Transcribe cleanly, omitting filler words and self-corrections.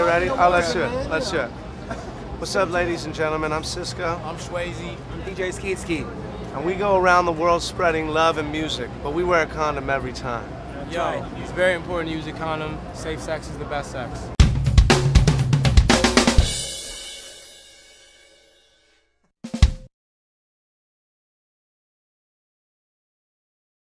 ready? Oh, let's hear it. Let's hear it. What's up, ladies and gentlemen? I'm Cisco. I'm Swayze. I'm DJ Skeet. And we go around the world spreading love and music, but we wear a condom every time. Yo, it's very important to use a condom. Safe sex is the best sex.